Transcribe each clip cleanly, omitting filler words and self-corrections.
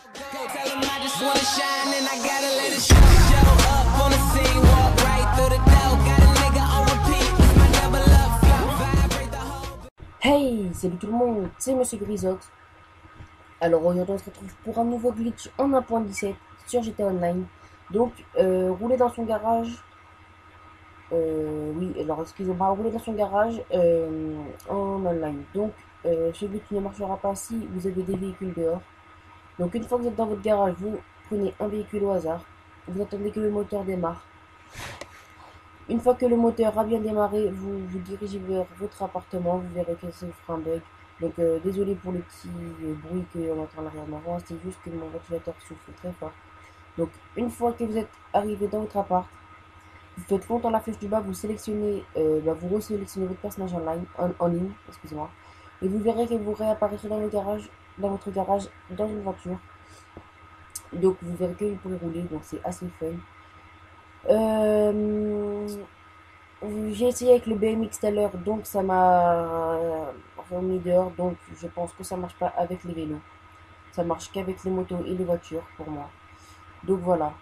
Hey, salut tout le monde, c'est Monsieur Grisox. Alors aujourd'hui on se retrouve pour un nouveau glitch en 1.17 sur GTA Online. Donc rouler dans son garage. Oui, alors excusez-moi, rouler dans son garage en online. Donc ce glitch ne marchera pas si vous avez des véhicules dehors. Donc une fois que vous êtes dans votre garage, vous prenez un véhicule au hasard. Vous attendez que le moteur démarre. Une fois que le moteur a bien démarré, vous vous dirigez vers votre appartement, vous verrez que ça fera un bug. Donc désolé pour le petit bruit qu'on entend à l'arrière-avant, c'est juste que mon ventilateur souffle très fort. Donc une fois que vous êtes arrivé dans votre appart, vous faites fond dans la flèche du bas, vous sélectionnez, vous resélectionnez votre personnage en ligne, excusez-moi, et vous verrez que vous réapparaîtrez dans votre garage, dans une voiture. Donc vous verrez que vous pourrez rouler, donc c'est assez fun. J'ai essayé avec le BMX tout à l'heure, donc ça m'a remis dehors, donc je pense que ça marche pas avec les vélos. Ça marche qu'avec les motos et les voitures pour moi. Donc voilà.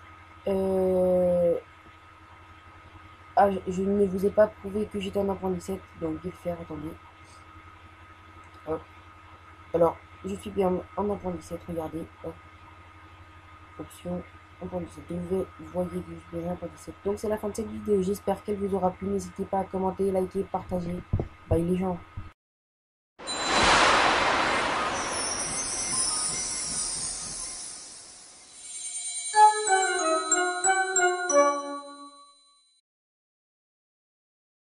Je ne vous ai pas prouvé que j'étais en 1.17, donc je vais le faire, attendez. Hop. Alors, je suis bien en 1.17, regardez. Hop. Option 1.17. Donc vous voyez que je suis bien en 1.17. Donc c'est la fin de cette vidéo, j'espère qu'elle vous aura plu. N'hésitez pas à commenter, liker, partager. Bye les gens.